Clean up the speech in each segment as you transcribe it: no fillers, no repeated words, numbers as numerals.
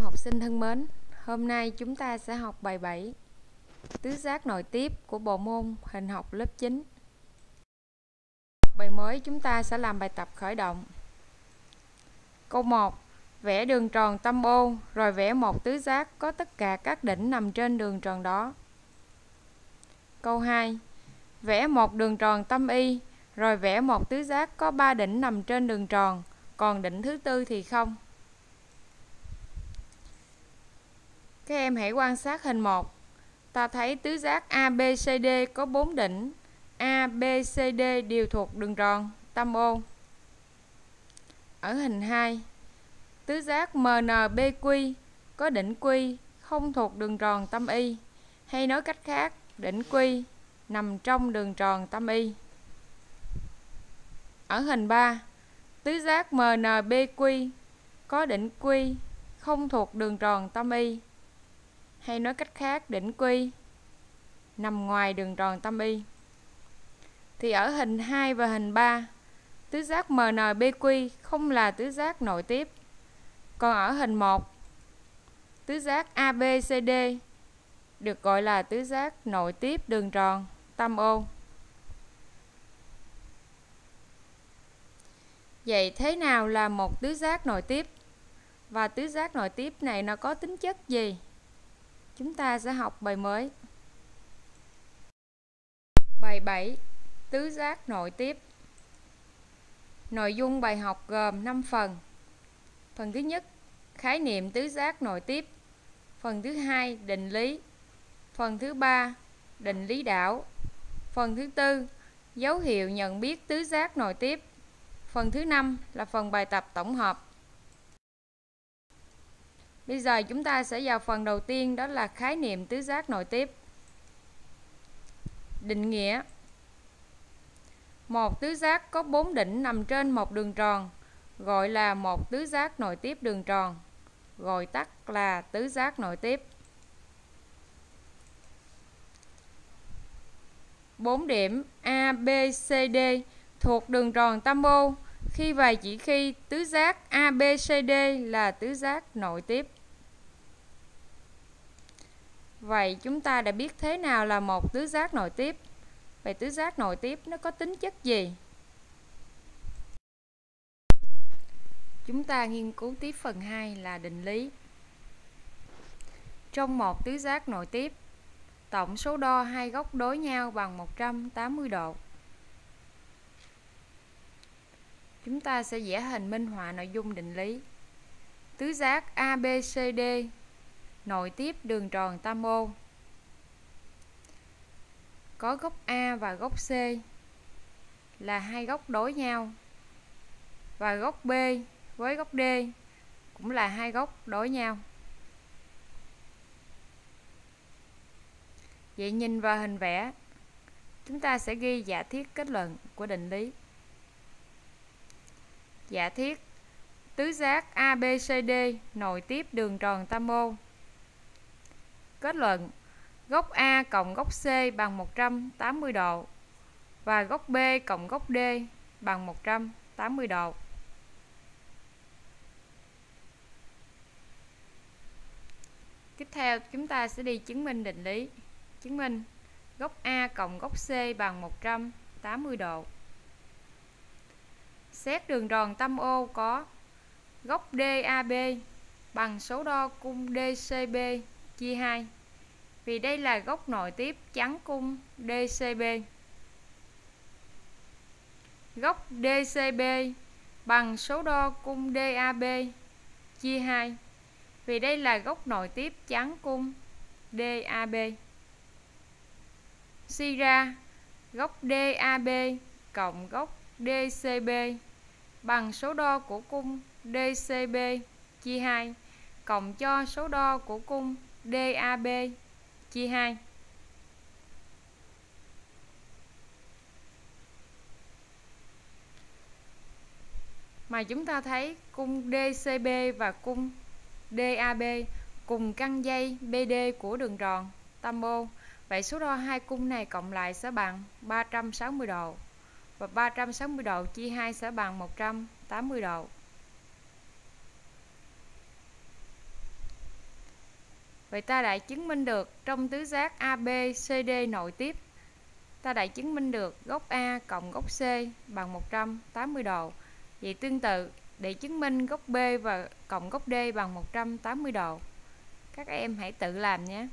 học sinh thân mến, hôm nay chúng ta sẽ học bài 7 tứ giác nội tiếp của bộ môn hình học lớp 9. Bài mới chúng ta sẽ làm bài tập khởi động. Câu 1. Vẽ đường tròn tâm O rồi vẽ một tứ giác có tất cả các đỉnh nằm trên đường tròn đó. Câu 2. Vẽ một đường tròn tâm Y rồi vẽ một tứ giác có 3 đỉnh nằm trên đường tròn, còn đỉnh thứ tư thì không. Các em hãy quan sát hình 1. Ta thấy tứ giác ABCD có 4 đỉnh. ABCD đều thuộc đường tròn tâm O. Ở hình 2, tứ giác MNBQ có đỉnh Q không thuộc đường tròn tâm Y, hay nói cách khác, đỉnh Q nằm trong đường tròn tâm Y. Ở hình 3, tứ giác MNBQ có đỉnh Q không thuộc đường tròn tâm Y, hay nói cách khác, đỉnh Q nằm ngoài đường tròn tâm Y. Thì ở hình 2 và hình 3, tứ giác MNBQ không là tứ giác nội tiếp. Còn ở hình 1, tứ giác ABCD được gọi là tứ giác nội tiếp đường tròn tâm O. Vậy thế nào là một tứ giác nội tiếp? Và tứ giác nội tiếp này nó có tính chất gì? Chúng ta sẽ học bài mới. Bài 7. Tứ giác nội tiếp. Nội dung bài học gồm 5 phần. Phần thứ nhất, khái niệm tứ giác nội tiếp. Phần thứ hai, định lý. Phần thứ ba, định lý đảo. Phần thứ tư, dấu hiệu nhận biết tứ giác nội tiếp. Phần thứ năm là phần bài tập tổng hợp. Bây giờ chúng ta sẽ vào phần đầu tiên, đó là khái niệm tứ giác nội tiếp. Định nghĩa. Một tứ giác có 4 đỉnh nằm trên một đường tròn gọi là một tứ giác nội tiếp đường tròn, gọi tắt là tứ giác nội tiếp. 4 điểm A, B, C, D thuộc đường tròn tâm O khi và chỉ khi tứ giác ABCD là tứ giác nội tiếp. Vậy chúng ta đã biết thế nào là một tứ giác nội tiếp. Vậy tứ giác nội tiếp nó có tính chất gì? Chúng ta nghiên cứu tiếp phần 2 là định lý. Trong một tứ giác nội tiếp, tổng số đo hai góc đối nhau bằng 180 độ. Chúng ta sẽ vẽ hình minh họa nội dung định lý. Tứ giác ABCD nội tiếp đường tròn tâm O. Có góc A và góc C là hai góc đối nhau, và góc B với góc D cũng là hai góc đối nhau. Vậy nhìn vào hình vẽ, chúng ta sẽ ghi giả thiết kết luận của định lý. Giả thiết tứ giác ABCD nội tiếp đường tròn tâm O. Kết luận góc A cộng góc C bằng 180 độ và góc B cộng góc D bằng 180 độ. Tiếp theo chúng ta sẽ đi chứng minh định lý. Chứng minh góc A cộng góc C bằng 180 độ. Xét đường tròn tâm O có góc DAB bằng số đo cung DCB chia 2. Vì đây là góc nội tiếp chắn cung DCB. Góc DCB bằng số đo cung DAB chia 2. Vì đây là góc nội tiếp chắn cung DAB. Suy ra góc DAB cộng góc DCB bằng số đo của cung DCB chia 2 cộng cho số đo của cung DAB chia 2. Mà chúng ta thấy cung DCB và cung DAB cùng căn dây BD của đường tròn tâm O. Vậy số đo hai cung này cộng lại sẽ bằng 360 độ. Và 360 độ chia 2 sẽ bằng 180 độ. Vậy ta đã chứng minh được trong tứ giác ABCD nội tiếp, ta đã chứng minh được góc A cộng góc C bằng 180 độ. Vậy tương tự, để chứng minh góc B và cộng góc D bằng 180 độ, các em hãy tự làm nhé.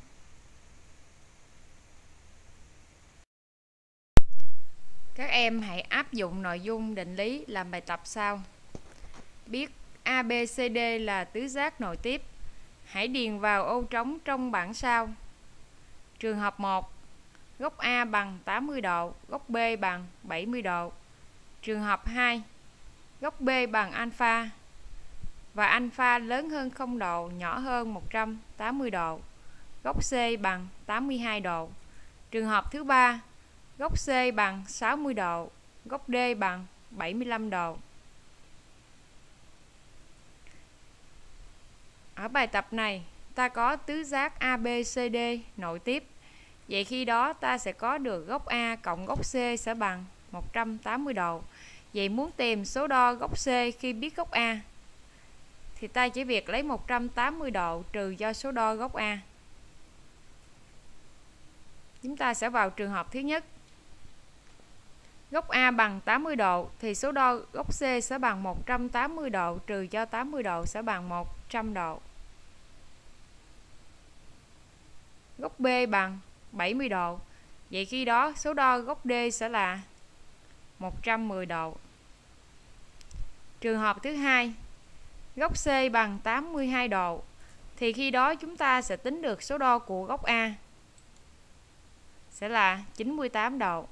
Các em hãy áp dụng nội dung định lý làm bài tập sau. Biết ABCD là tứ giác nội tiếp, hãy điền vào ô trống trong bảng sau. Trường hợp 1, góc A bằng 80 độ, góc B bằng 70 độ. Trường hợp 2, góc B bằng alpha và alpha lớn hơn 0 độ, nhỏ hơn 180 độ. Góc C bằng 82 độ. Trường hợp thứ 3, góc C bằng 60 độ, góc D bằng 75 độ. Ở bài tập này, ta có tứ giác ABCD nội tiếp. Vậy khi đó ta sẽ có được góc A cộng góc C sẽ bằng 180 độ. Vậy muốn tìm số đo góc C khi biết góc A, thì ta chỉ việc lấy 180 độ trừ cho số đo góc A. Chúng ta sẽ vào trường hợp thứ nhất. Góc A bằng 80 độ thì số đo góc C sẽ bằng 180 độ trừ cho 80 độ sẽ bằng 100 độ. Góc B bằng 70 độ. Vậy khi đó số đo góc D sẽ là 110 độ. Trường hợp thứ hai, góc C bằng 82 độ thì khi đó chúng ta sẽ tính được số đo của góc A sẽ là 98 độ.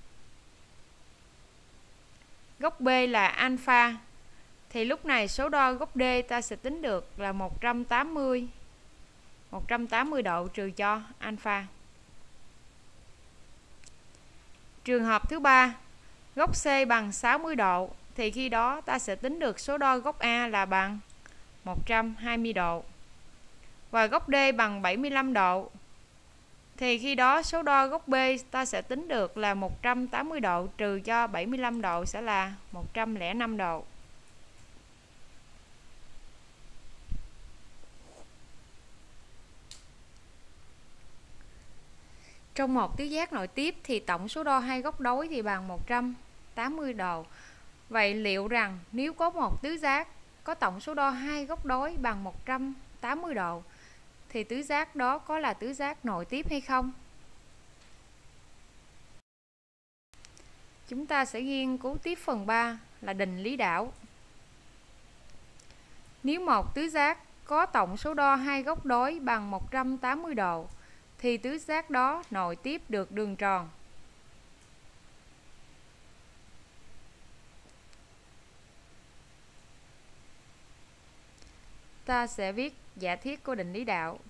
Góc B là alpha thì lúc này số đo góc D ta sẽ tính được là 180 độ trừ cho alpha. Trường hợp thứ ba, góc C bằng 60 độ thì khi đó ta sẽ tính được số đo góc A là bằng 120 độ. Và góc D bằng 75 độ thì khi đó số đo góc B ta sẽ tính được là 180 độ trừ cho 75 độ sẽ là 105 độ. Trong một tứ giác nội tiếp thì tổng số đo hai góc đối thì bằng 180 độ. Vậy liệu rằng nếu có một tứ giác có tổng số đo hai góc đối bằng 180 độ thì tứ giác đó có là tứ giác nội tiếp hay không? Chúng ta sẽ nghiên cứu tiếp phần 3 là định lý đảo. Nếu một tứ giác có tổng số đo hai góc đối bằng 180 độ thì tứ giác đó nội tiếp được đường tròn. Ta sẽ viết giả thiết của định lý đảo.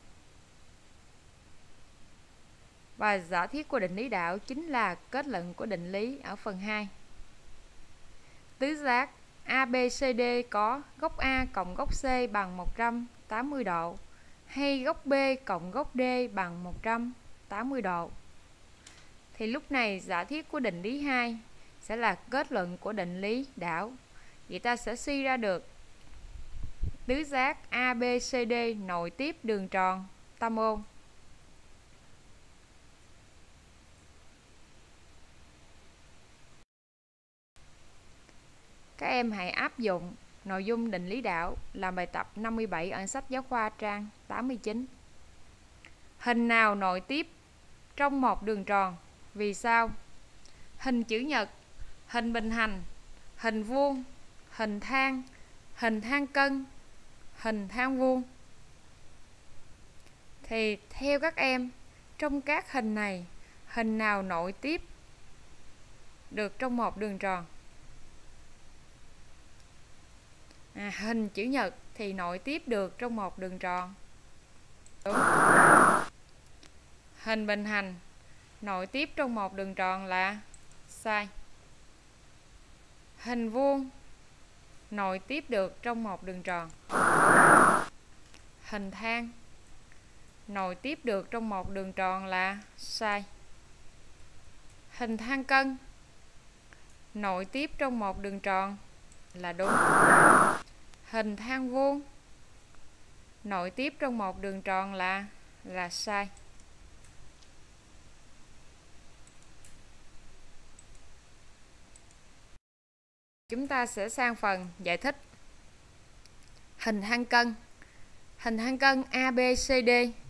Và giả thiết của định lý đảo chính là kết luận của định lý ở phần 2. Tứ giác ABCD có góc A cộng góc C bằng 180 độ hay góc B cộng góc D bằng 180 độ. Thì lúc này giả thiết của định lý 2 sẽ là kết luận của định lý đảo. Vậy ta sẽ suy ra được tứ giác ABCD nội tiếp đường tròn tam ôn. Các em hãy áp dụng nội dung định lý đảo làm bài tập 57 ở sách giáo khoa trang 89. Hình nào nội tiếp trong một đường tròn? Vì sao? Hình chữ nhật, hình bình hành, hình vuông, hình thang cân, hình thang vuông. Thì theo các em, trong các hình này, hình nào nội tiếp được trong một đường tròn? Hình chữ nhật thì nội tiếp được trong một đường tròn. Đúng. Hình bình hành nội tiếp trong một đường tròn là sai. Hình vuông nội tiếp được trong một đường tròn. Hình thang nội tiếp được trong một đường tròn là sai. Hình thang cân nội tiếp trong một đường tròn là đúng. Hình thang vuông nội tiếp trong một đường tròn là sai. Chúng ta sẽ sang phần giải thích. Hình thang cân. Hình thang cân ABCD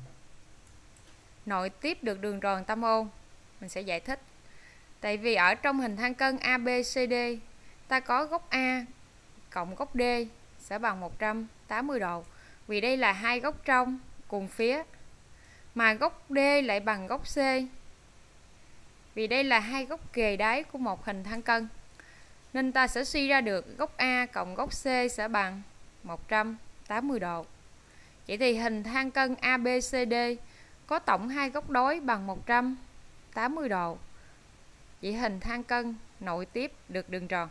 nội tiếp được đường tròn tam ô. Mình sẽ giải thích. Tại vì ở trong hình thang cân ABCD ta có góc A cộng góc D sẽ bằng 180 độ. Vì đây là hai góc trong cùng phía. Mà góc D lại bằng góc C. Vì đây là hai góc kề đáy của một hình thang cân. Nên ta sẽ suy ra được góc A cộng góc C sẽ bằng 180 độ. Vậy thì hình thang cân ABCD có tổng hai góc đối bằng 180 độ. Vậy hình thang cân nội tiếp được đường tròn.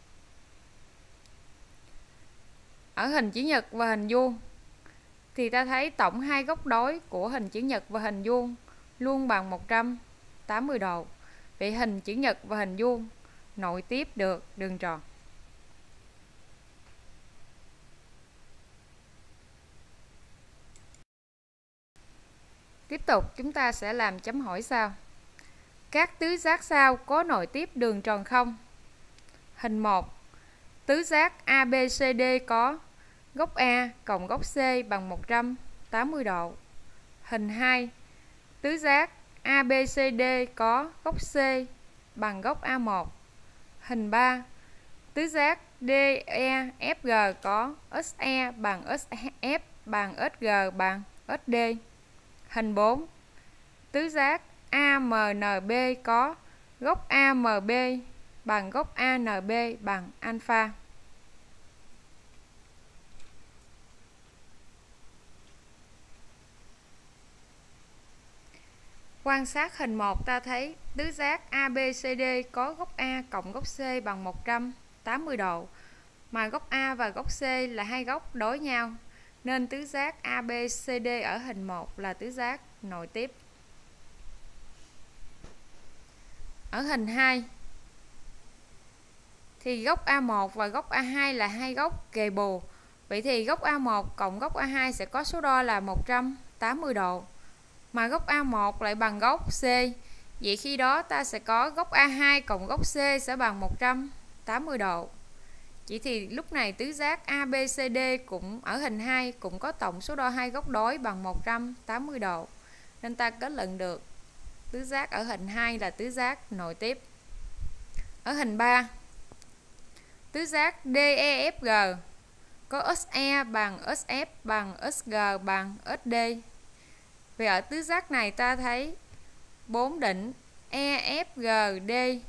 Ở hình chữ nhật và hình vuông thì ta thấy tổng hai góc đối của hình chữ nhật và hình vuông luôn bằng 180 độ. Vậy hình chữ nhật và hình vuông nội tiếp được đường tròn. Tiếp tục chúng ta sẽ làm chấm hỏi sau. Các tứ giác sau có nội tiếp đường tròn không? Hình 1. Tứ giác ABCD có góc A cộng góc C bằng 180 độ. Hình 2. Tứ giác ABCD có góc C bằng góc A1. Hình 3. Tứ giác DEFG có SE bằng SF bằng SG bằng SD. Hình 4. Tứ giác AMNB có góc AMB bằng góc ANB bằng alpha. Quan sát hình 1 ta thấy tứ giác ABCD có góc A cộng góc C bằng 180 độ. Mà góc A và góc C là hai góc đối nhau. Nên tứ giác ABCD ở hình 1 là tứ giác nội tiếp. Ở hình 2 thì góc A1 và góc A2 là hai góc kề bù. Vậy thì góc A1 cộng góc A2 sẽ có số đo là 180 độ. Mà góc A1 lại bằng góc C. Vậy khi đó ta sẽ có góc A2 cộng góc C sẽ bằng 180 độ. Vậy thì lúc này tứ giác ABCD cũng ở hình 2 cũng có tổng số đo hai góc đối bằng 180 độ. Nên ta kết luận được tứ giác ở hình 2 là tứ giác nội tiếp. Ở hình 3, tứ giác DEFG có SE bằng SF bằng SG bằng SD. Vì ở tứ giác này ta thấy 4 đỉnh EFGD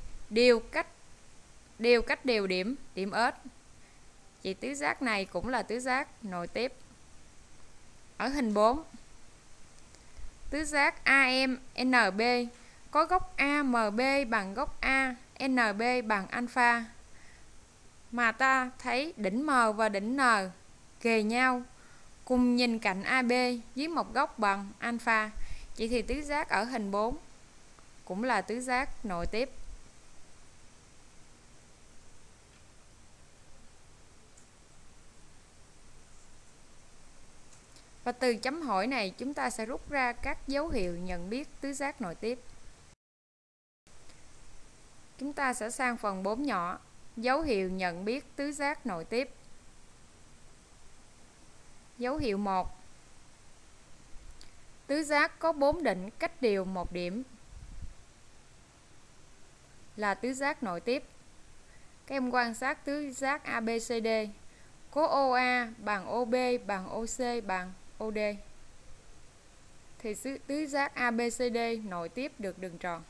đều cách đều điểm S. Vậy tứ giác này cũng là tứ giác nội tiếp. Ở hình 4, tứ giác AMNB có góc AMB bằng góc ANB bằng alpha. Mà ta thấy đỉnh M và đỉnh N kề nhau cùng nhìn cạnh AB với một góc bằng alpha. Vậy thì tứ giác ở hình 4 cũng là tứ giác nội tiếp. Và từ chấm hỏi này chúng ta sẽ rút ra các dấu hiệu nhận biết tứ giác nội tiếp. Chúng ta sẽ sang phần 4 nhỏ. Dấu hiệu nhận biết tứ giác nội tiếp. Dấu hiệu 1. Tứ giác có 4 đỉnh cách đều một điểm là tứ giác nội tiếp. Các em quan sát tứ giác ABCD có OA bằng OB bằng OC bằng OD. Thì tứ giác ABCD nội tiếp được đường tròn.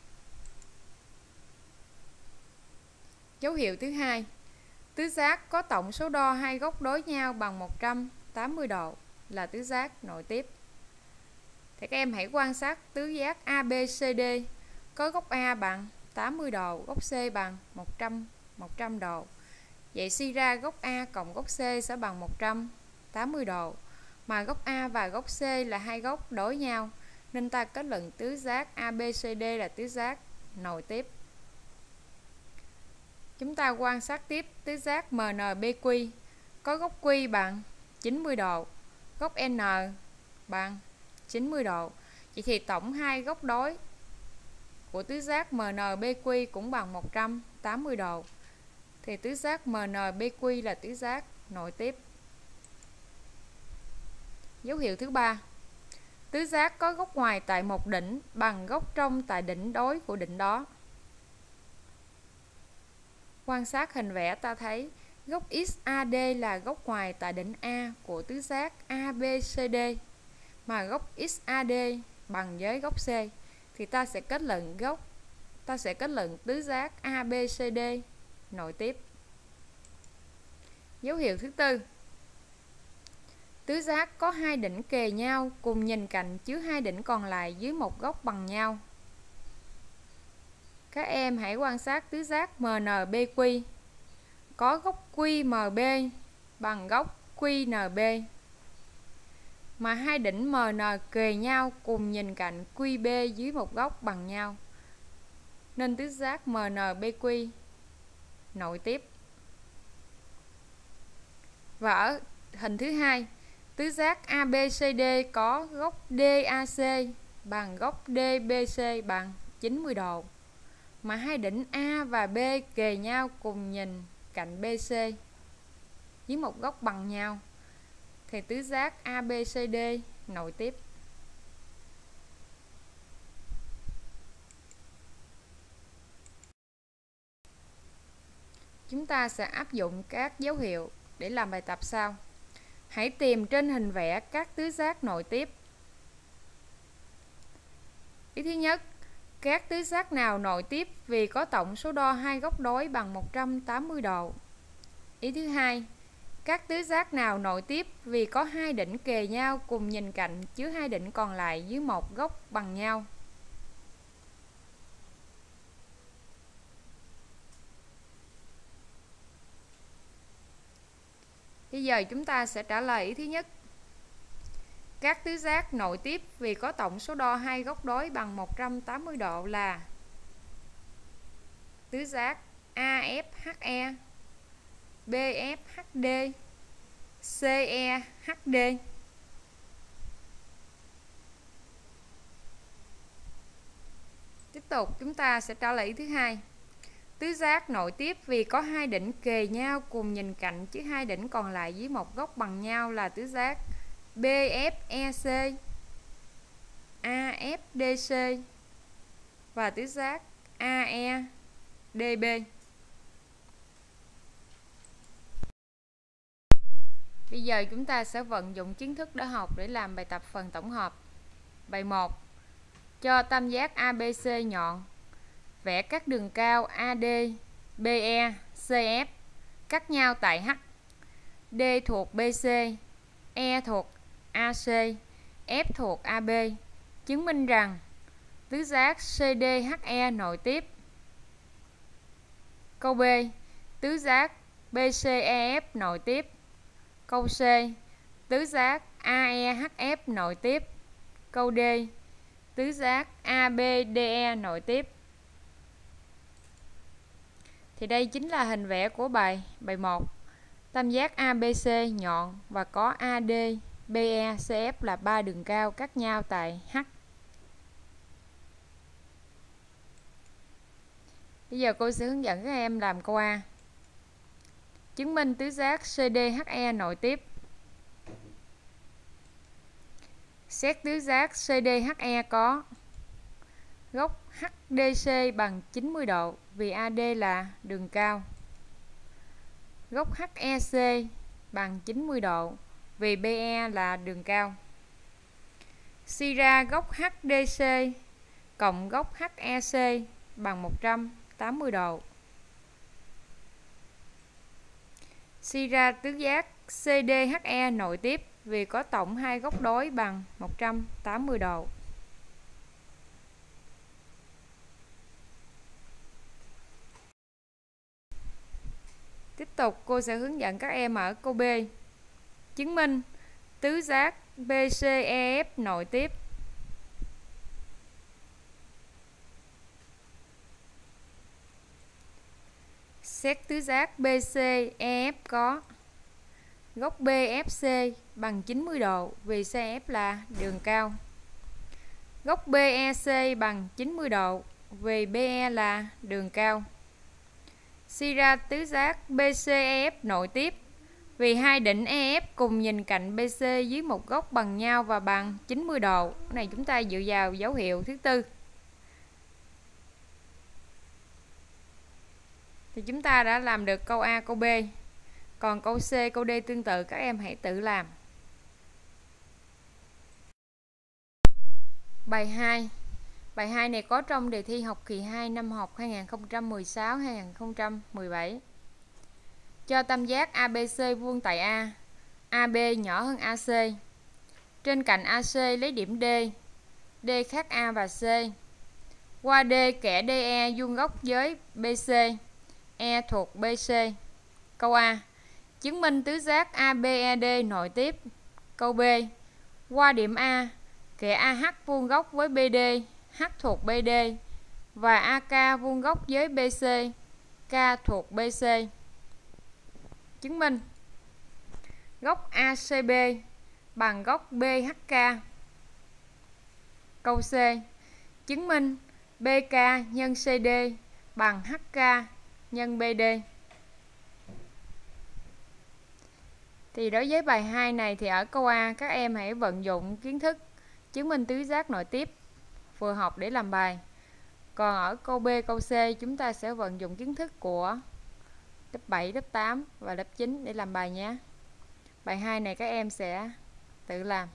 Dấu hiệu thứ hai. Tứ giác có tổng số đo hai góc đối nhau bằng 180 độ là tứ giác nội tiếp. Thì các em hãy quan sát tứ giác ABCD có góc A bằng 80 độ, góc C bằng 100 độ. Vậy suy ra góc A cộng góc C sẽ bằng 180 độ. Mà góc A và góc C là hai góc đối nhau. Nên ta kết luận tứ giác ABCD là tứ giác nội tiếp. Chúng ta quan sát tiếp tứ giác MNBQ có góc Q bằng 90 độ. góc N bằng 90 độ. Vậy thì tổng hai góc đối của tứ giác MNBQ cũng bằng 180 độ. Thì tứ giác MNBQ là tứ giác nội tiếp. Dấu hiệu thứ ba. Tứ giác có góc ngoài tại một đỉnh bằng góc trong tại đỉnh đối của đỉnh đó. Quan sát hình vẽ ta thấy góc XAD là góc ngoài tại đỉnh A của tứ giác ABCD, mà góc XAD bằng với góc C, thì ta sẽ kết luận tứ giác ABCD nội tiếp. Dấu hiệu thứ tư. Tứ giác có hai đỉnh kề nhau cùng nhìn cạnh chứa hai đỉnh còn lại dưới một góc bằng nhau. Các em hãy quan sát tứ giác MNBQ có góc QMB bằng góc QNB, mà hai đỉnh MN kề nhau cùng nhìn cạnh QB dưới một góc bằng nhau, nên tứ giác MNBQ nội tiếp. Và ở hình thứ hai, tứ giác ABCD có góc DAC bằng góc DBC bằng 90 độ, mà hai đỉnh A và B kề nhau cùng nhìn cạnh BC dưới một góc bằng nhau, thì tứ giác ABCD nội tiếp. Chúng ta sẽ áp dụng các dấu hiệu để làm bài tập sau. Hãy tìm trên hình vẽ các tứ giác nội tiếp. Ý thứ nhất, các tứ giác nào nội tiếp vì có tổng số đo hai góc đối bằng 180 độ. Ý thứ hai, các tứ giác nào nội tiếp vì có hai đỉnh kề nhau cùng nhìn cạnh chứa hai đỉnh còn lại dưới một góc bằng nhau. Bây giờ chúng ta sẽ trả lời ý thứ nhất. Các tứ giác nội tiếp vì có tổng số đo hai góc đối bằng 180 độ là tứ giác AFHE, BFHD, CEHD. Tiếp tục chúng ta sẽ trả lời ý thứ hai. Tứ giác nội tiếp vì có hai đỉnh kề nhau cùng nhìn cạnh chứ hai đỉnh còn lại dưới một góc bằng nhau là tứ giác BFEC, AFDC và tứ giác AEDB. Bây giờ chúng ta sẽ vận dụng kiến thức đã học để làm bài tập phần tổng hợp. Bài 1. Cho tam giác ABC nhọn, vẽ các đường cao AD, BE, CF cắt nhau tại H. D thuộc BC, E thuộc AC, F thuộc AB. Chứng minh rằng tứ giác CDHE nội tiếp. Câu B. Tứ giác BCEF nội tiếp. Câu C. Tứ giác AEHF nội tiếp. Câu D. Tứ giác ABDE nội tiếp. Thì đây chính là hình vẽ của bài 1. Tam giác ABC nhọn và có AD, BE, CF là ba đường cao cắt nhau tại H. Bây giờ cô sẽ hướng dẫn các em làm câu A. Chứng minh tứ giác CDHE nội tiếp. Xét tứ giác CDHE có góc HDC bằng 90 độ vì AD là đường cao. Góc HEC bằng 90 độ vì BE là đường cao. Suy ra góc HDC cộng góc HEC bằng 180 độ. Suy ra tứ giác CDHE nội tiếp vì có tổng hai góc đối bằng 180 độ. Tiếp tục cô sẽ hướng dẫn các em ở câu B. Chứng minh tứ giác BCEF nội tiếp. Xét tứ giác BCEF có Góc BFC bằng 90 độ vì CF là đường cao. Góc BEC bằng 90 độ vì BE là đường cao. Suy ra tứ giác BCEF nội tiếp vì hai đỉnh EF cùng nhìn cạnh BC dưới một góc bằng nhau và bằng 90 độ. Cái này chúng ta dựa vào dấu hiệu thứ tư. Thì chúng ta đã làm được câu A, câu B. Còn câu C, câu D tương tự các em hãy tự làm. Bài 2. Bài 2 này có trong đề thi học kỳ 2 năm học 2016-2017. Cho tam giác ABC vuông tại A. AB nhỏ hơn AC. Trên cạnh AC lấy điểm D. D khác A và C. Qua D kẻ DE vuông góc với BC. E thuộc BC. Câu A. Chứng minh tứ giác ABED nội tiếp. Câu B. Qua điểm A, kẻ AH vuông góc với BD, H thuộc BD và AK vuông góc với BC, K thuộc BC. Chứng minh góc ACB bằng góc BHK. Câu C. Chứng minh BK nhân CD bằng HK nhân BD. Thì đối với bài 2 này thì ở câu A các em hãy vận dụng kiến thức chứng minh tứ giác nội tiếp vừa học để làm bài. Còn ở câu B, câu C chúng ta sẽ vận dụng kiến thức của lớp 7, lớp 8 và lớp 9 để làm bài nhé. Bài 2 này các em sẽ tự làm.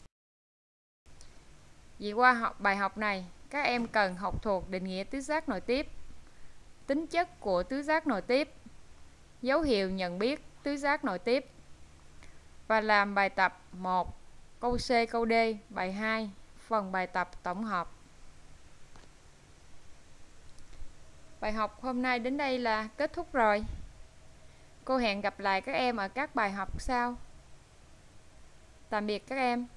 Vì qua bài học này các em cần học thuộc định nghĩa tứ giác nội tiếp, tính chất của tứ giác nội tiếp, dấu hiệu nhận biết tứ giác nội tiếp và làm bài tập 1, câu C, câu D, bài 2, phần bài tập tổng hợp. Bài học hôm nay đến đây là kết thúc rồi. Cô hẹn gặp lại các em ở các bài học sau. Tạm biệt các em.